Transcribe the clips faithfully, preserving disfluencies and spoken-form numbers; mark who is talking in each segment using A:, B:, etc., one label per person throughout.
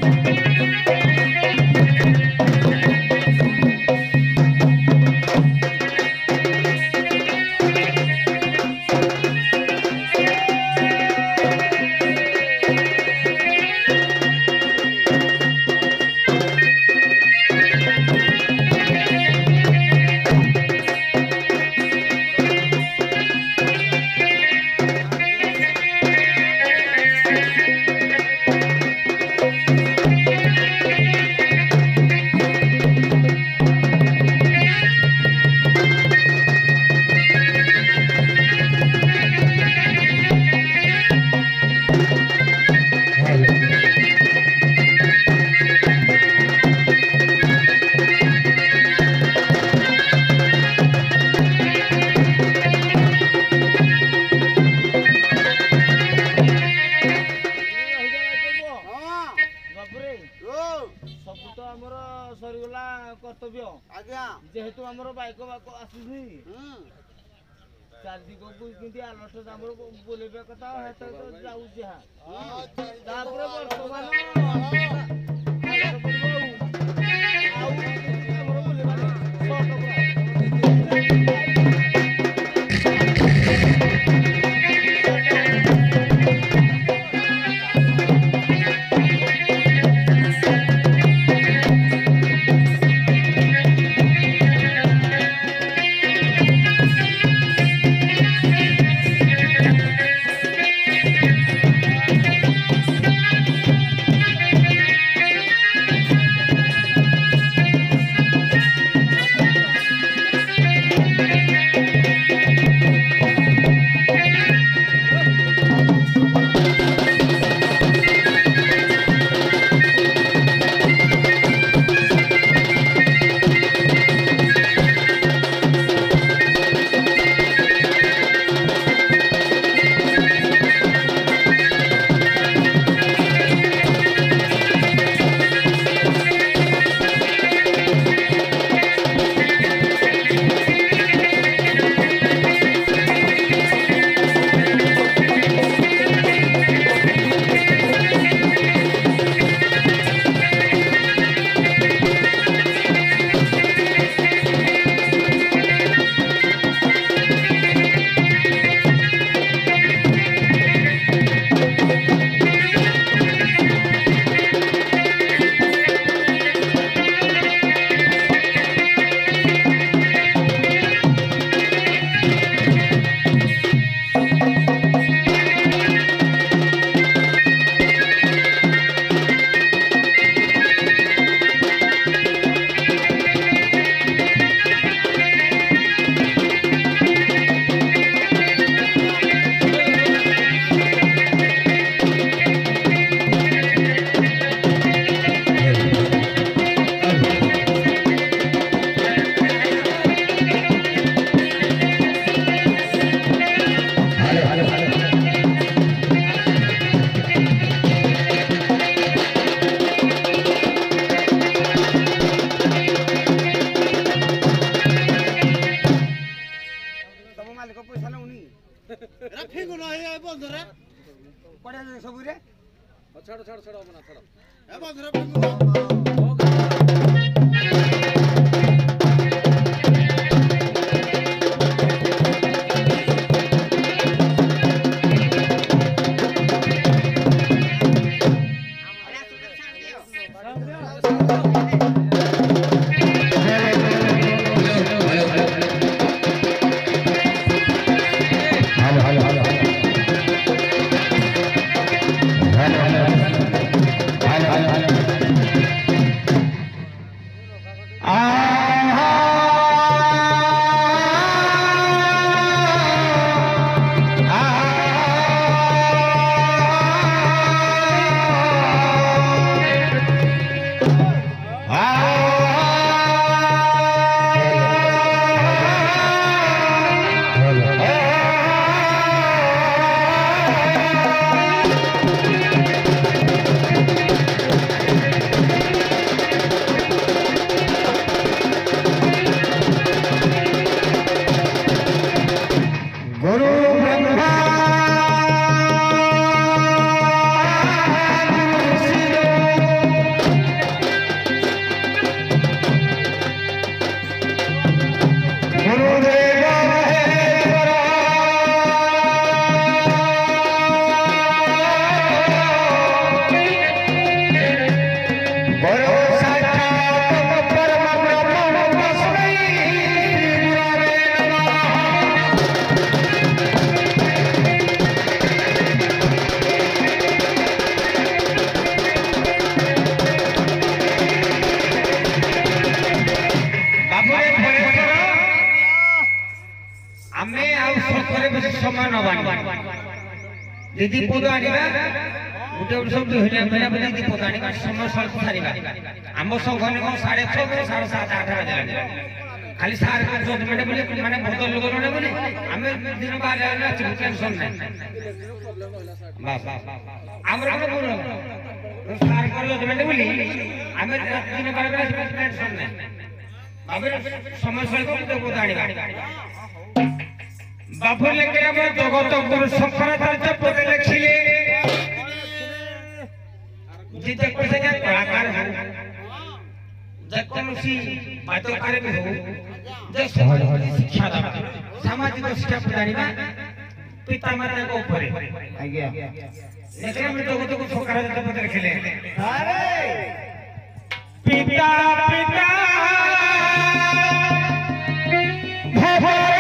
A: कर्तव्य आज्ञा जेहेतु हमर बाइक बाइक आसुनी चार दिगो को किंती आलट हमर बोलेबे कथा हेत जाऊ जहा तापर वर्तमान आलट पड़बो आउ हमर बोलेबा शॉर्ट पूरा छड़ छड़ छड़ बना छड़ ए बंधरे
B: समय नबानी दीदी पुद आनिबा गुटे वर्ष दुई हजार मेला बजे दीदी पुद आनिबा समय सल्प सारिबा आम संघ ने साढ़े छः साढ़े सात आठ बजे खाली सार जजमेंट बोले माने बदल लोग ने बोले आमे दिन बार नाचू टेंशन नहीं बस हमर को बोलो सार को जजमेंट बोली आमे दिन बार नाचू टेंशन नहीं बाबे समय सल्प तो पुद आनिबा बाबू लेके हम जगत गुरु शंकराचार्य पद लिखिले जिते कोसे के कलाकार हो जकोसी बातोकार भी हो जे शिक्षा दान सामाजिक शिक्षा प्रदानिबा पिता माता को ऊपर आज्ञा लेकिन हम जगत गुरु शंकराचार्य पद लिखिले अरे पिता पिता भवरे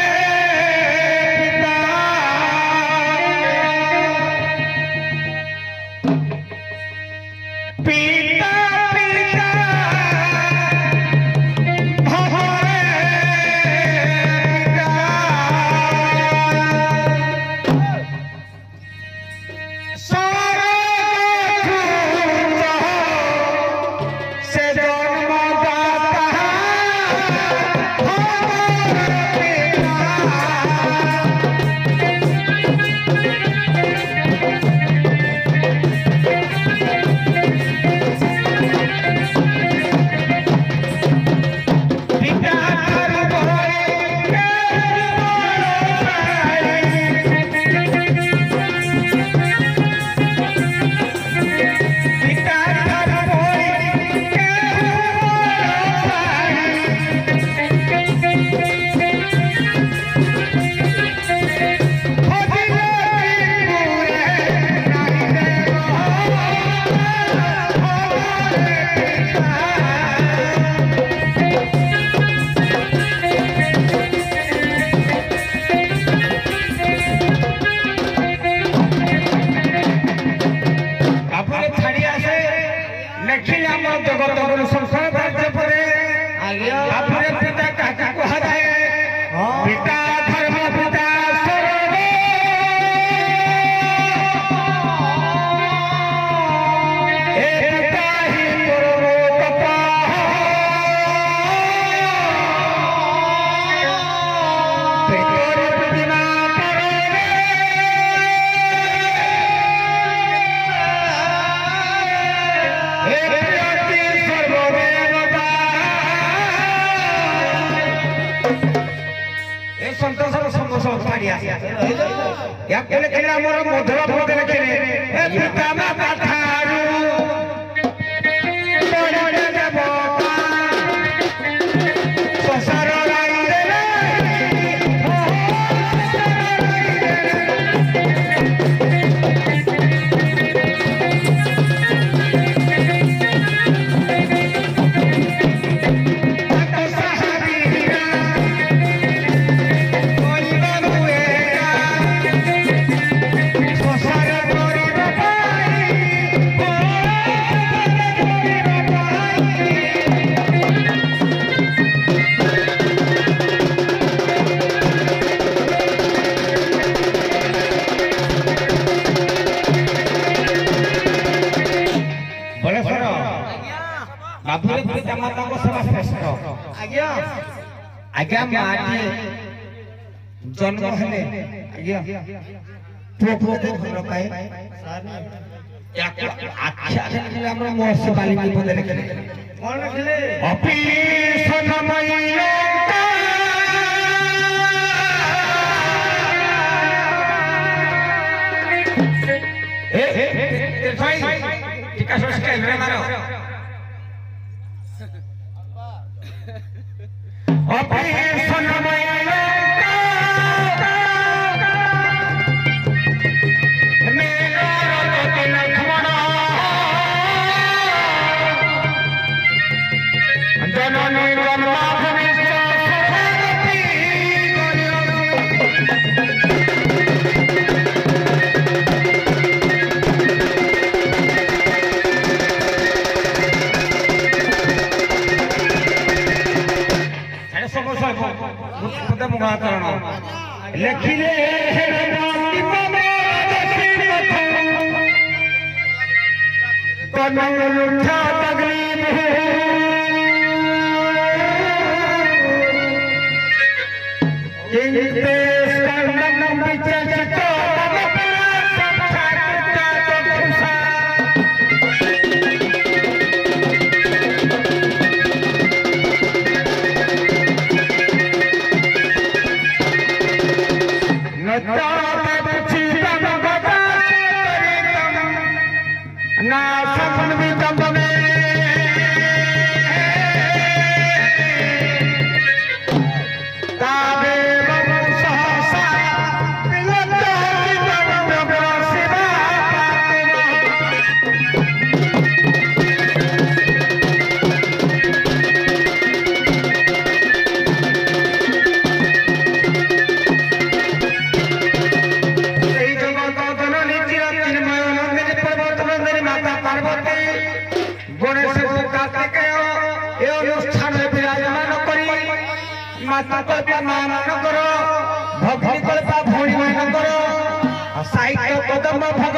B: या केले केले हमर मधुर पद लिखिले ए पिता माता थारू तोरे देवता संसार राई देले बाबुरे पिता माता को सेवा श्रेष्ठ आज्ञा आज्ञा माटी जन्म हेले आज्ञा पुओ पुओ को घर पाए या आख्या देले हमरा मोहस बाली की पद लिखले कोन लिखले अपि सनमय ए ए भाई टिका सोच के रे मारो अपि सनमय मेरा रति लक्ष्मण जननी जन्मा भविष्य माता कल्पा मान करो भक्ति कल्पा भोणी मान करो साहित्य कदम